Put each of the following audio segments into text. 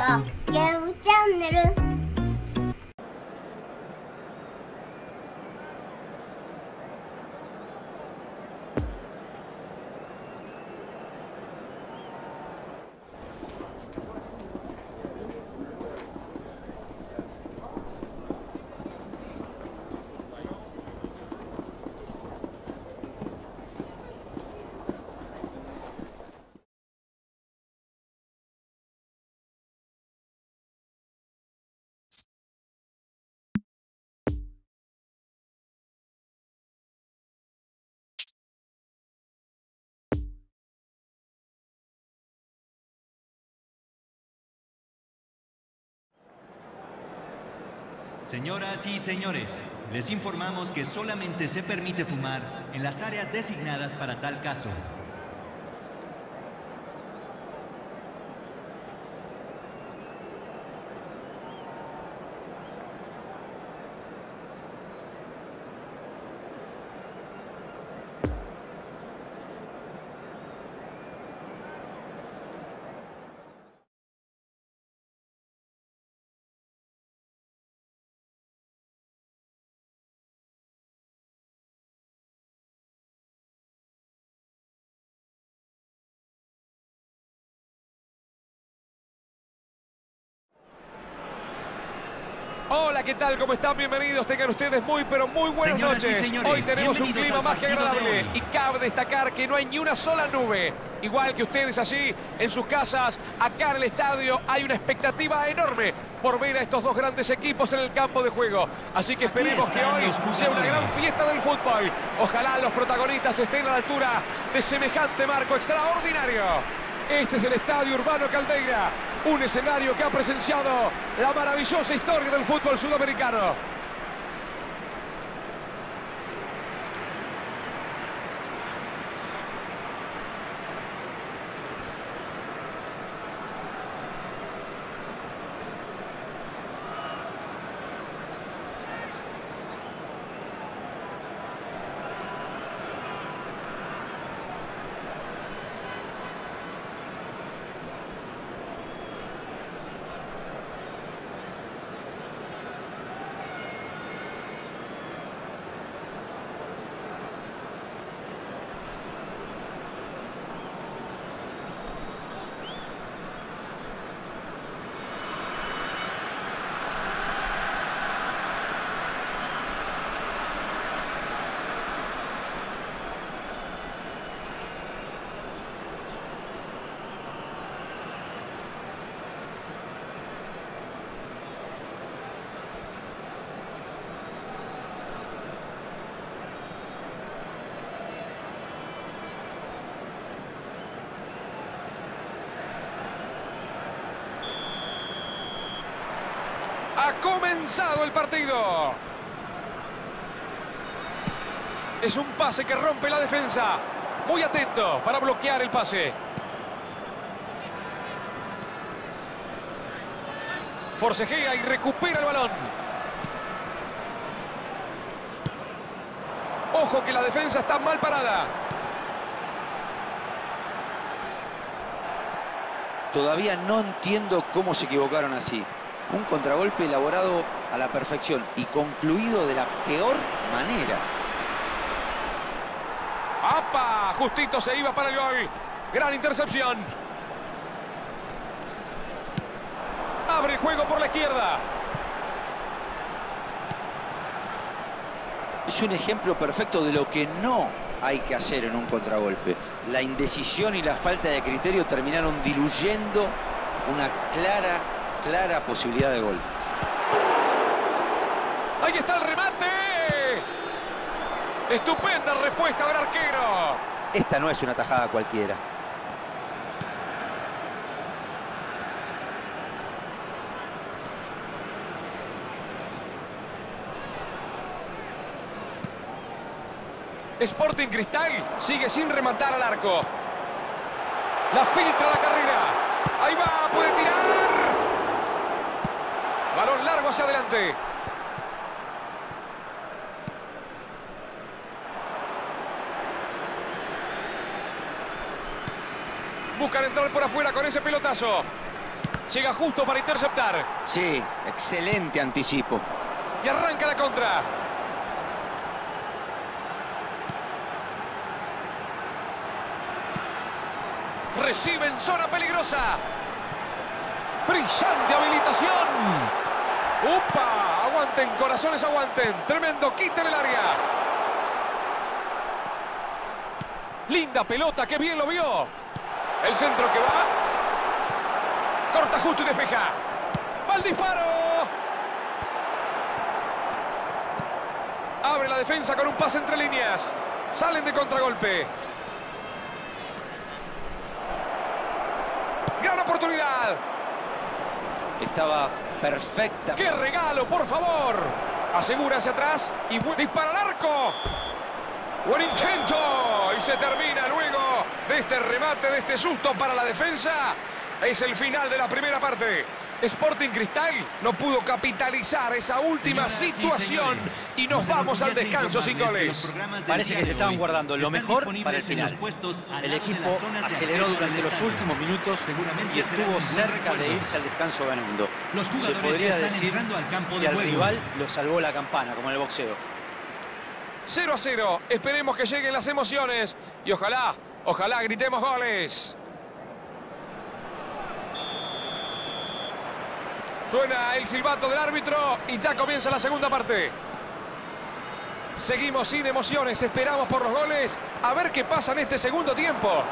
ゲームチャンネル。 Señoras y señores, les informamos que solamente se permite fumar en las áreas designadas para tal caso. Hola, ¿qué tal? ¿Cómo están? Bienvenidos. Tengan ustedes muy, pero muy buenas noches. Hoy tenemos un clima más que agradable y cabe destacar que no hay ni una sola nube. Igual que ustedes allí en sus casas, acá en el estadio hay una expectativa enorme por ver a estos dos grandes equipos en el campo de juego. Así que esperemos que hoy sea una gran fiesta del fútbol. Ojalá los protagonistas estén a la altura de semejante marco extraordinario. Este es el Estadio Urbano Caldeira, un escenario que ha presenciado la maravillosa historia del fútbol sudamericano. Ha comenzado el partido. Es un pase que rompe la defensa. Muy atento para bloquear el pase. Forcejea y recupera el balón. Ojo que la defensa está mal parada. Todavía no entiendo cómo se equivocaron así. Un contragolpe elaborado a la perfección y concluido de la peor manera. ¡Apa! Justito se iba para el gol. Gran intercepción. Abre el juego por la izquierda. Es un ejemplo perfecto de lo que no hay que hacer en un contragolpe. La indecisión y la falta de criterio terminaron diluyendo una clara posibilidad de gol. ¡Ahí está el remate! ¡Estupenda respuesta del arquero! Esta no es una tajada cualquiera. Sporting Cristal sigue sin rematar al arco. La filtra la carrera. Ahí va, puede tirar. Balón largo hacia adelante. Buscan entrar por afuera con ese pelotazo. Llega justo para interceptar. Sí, excelente anticipo. Y arranca la contra. Recibe en zona peligrosa. Brillante habilitación. ¡Upa! Aguanten, corazones, aguanten. Tremendo quite en el área. Linda pelota, que bien lo vio. El centro que va. Corta justo y despeja. ¡Va el disparo! Abre la defensa con un pase entre líneas. Salen de contragolpe. ¡Gran oportunidad! Estaba perfecta. ¡Qué regalo, por favor! Asegura hacia atrás y dispara al arco. ¡Buen intento! Y se termina luego de este remate, de este susto para la defensa. Es el final de la primera parte. Sporting Cristal no pudo capitalizar esa última situación y nos vamos al descanso sin goles. Parece que se estaban guardando lo mejor para el final. El equipo aceleró durante los últimos minutos y estuvo cerca de irse al descanso ganando. Se podría decir que al rival lo salvó la campana, como en el boxeo. 0-0. Esperemos que lleguen las emociones y ojalá gritemos goles. Suena el silbato del árbitro y ya comienza la segunda parte. Seguimos sin emociones, esperamos por los goles. A ver qué pasa en este segundo tiempo.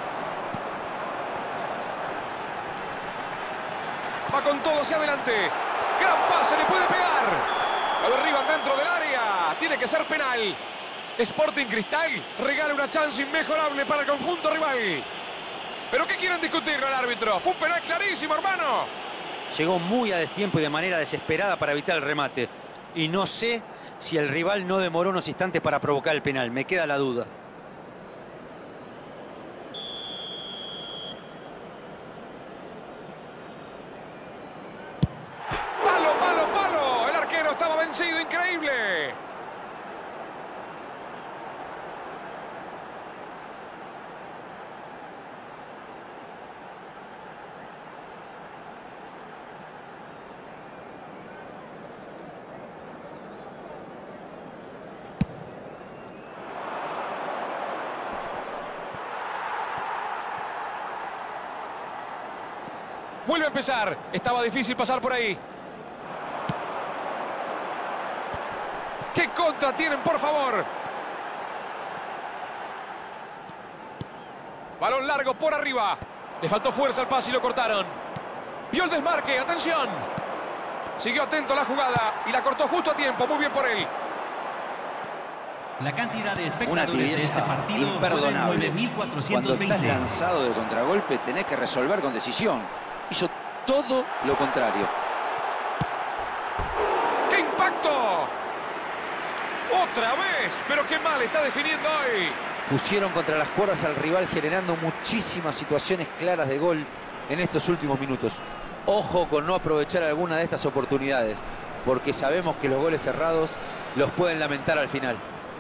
Va con todo hacia adelante. Gran pase, le puede pegar. Lo derriban dentro del área. Tiene que ser penal. Sporting Cristal regala una chance inmejorable para el conjunto rival. ¿Pero qué quieren discutir al árbitro? Fue un penal clarísimo, hermano. Llegó muy a destiempo y de manera desesperada para evitar el remate. Y no sé si el rival no demoró unos instantes para provocar el penal. Me queda la duda. ¡Palo, palo, palo! El arquero estaba vencido, increíble. Vuelve a empezar. Estaba difícil pasar por ahí. ¿Qué contra tienen, por favor? Balón largo por arriba. Le faltó fuerza al pase y lo cortaron. Vio el desmarque. ¡Atención! Siguió atento a la jugada y la cortó justo a tiempo. Muy bien por él. La cantidad de Una espectadores de este tibieza partido imperdonable. fue de Cuando estás 9.420. lanzado de contragolpe tenés que resolver con decisión. Hizo todo lo contrario. ¡Qué impacto! ¡Otra vez! ¡Pero qué mal está definiendo hoy! Pusieron contra las cuerdas al rival generando muchísimas situaciones claras de gol en estos últimos minutos. Ojo con no aprovechar alguna de estas oportunidades, porque sabemos que los goles cerrados los pueden lamentar al final.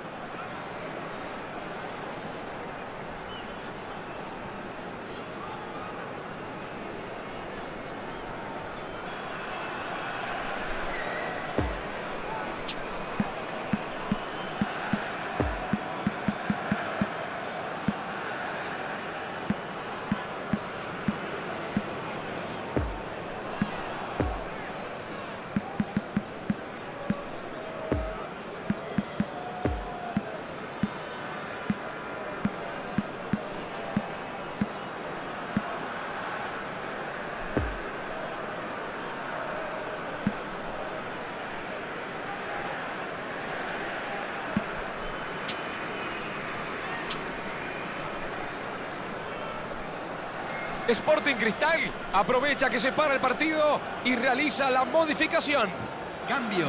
Sporting Cristal aprovecha que se para el partido y realiza la modificación. Cambio.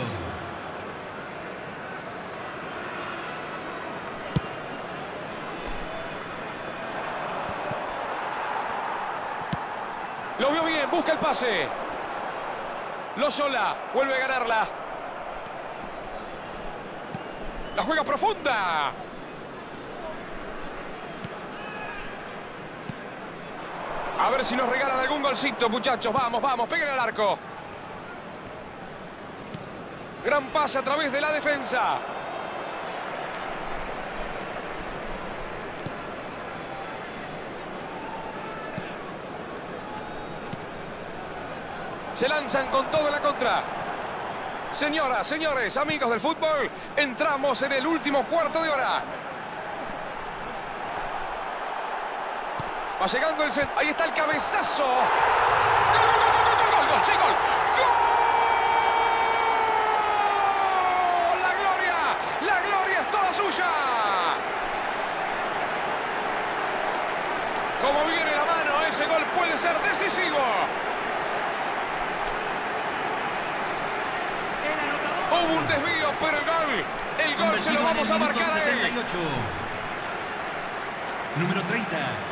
Lo vio bien, busca el pase. Lozola vuelve a ganarla. La juega profunda. A ver si nos regalan algún golcito, muchachos. Vamos, vamos, peguen al arco. Gran pase a través de la defensa. Se lanzan con todo en la contra. Señoras, señores, amigos del fútbol, entramos en el último cuarto de hora. Va llegando el centro. Ahí está el cabezazo. ¡Gol, gol, gol, gol, gol, gol! ¡Sí, gol! ¡Gol! ¡La gloria es toda suya! Como viene la mano, ese gol puede ser decisivo. Hubo un desvío, pero el gol se lo vamos a marcar a él. Número 30.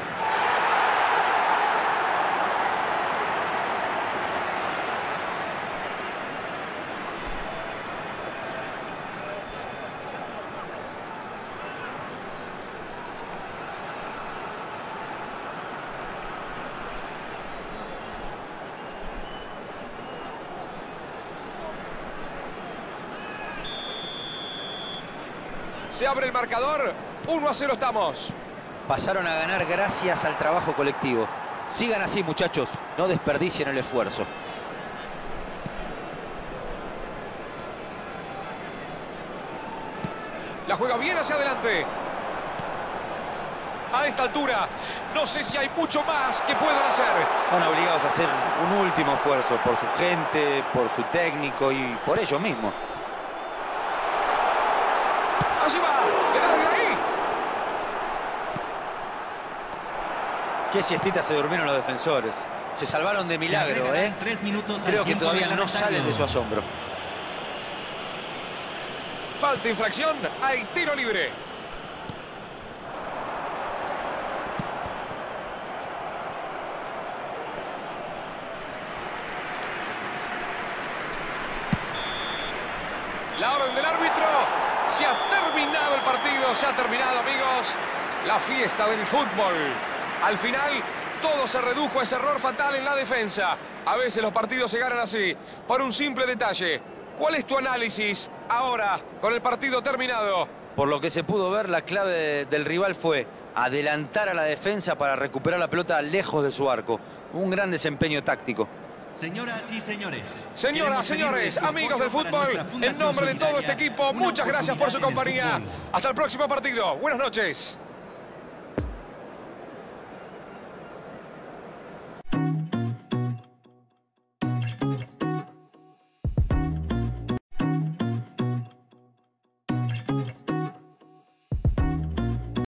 Se abre el marcador, 1-0 estamos. Pasaron a ganar gracias al trabajo colectivo. Sigan así, muchachos, no desperdicien el esfuerzo. La juega bien hacia adelante. A esta altura, no sé si hay mucho más que puedan hacer. Van obligados a hacer un último esfuerzo por su gente, por su técnico y por ellos mismos. Allí va, le da de ahí. Qué siestita se durmieron los defensores. Se salvaron de milagro, ¿eh? 3 minutos. Creo que todavía no salen de su asombro. Falta infracción, hay tiro libre. La orden del árbitro. Se ha terminado el partido, se ha terminado, amigos, la fiesta del fútbol. Al final, todo se redujo a ese error fatal en la defensa. A veces los partidos se ganan así, por un simple detalle. ¿Cuál es tu análisis ahora, con el partido terminado? Por lo que se pudo ver, la clave del rival fue adelantar a la defensa para recuperar la pelota lejos de su arco. Un gran desempeño táctico. Señoras y señores. Señoras, señores, amigos del fútbol, en nombre de todo este equipo, muchas gracias por su compañía. Hasta el próximo partido. Buenas noches.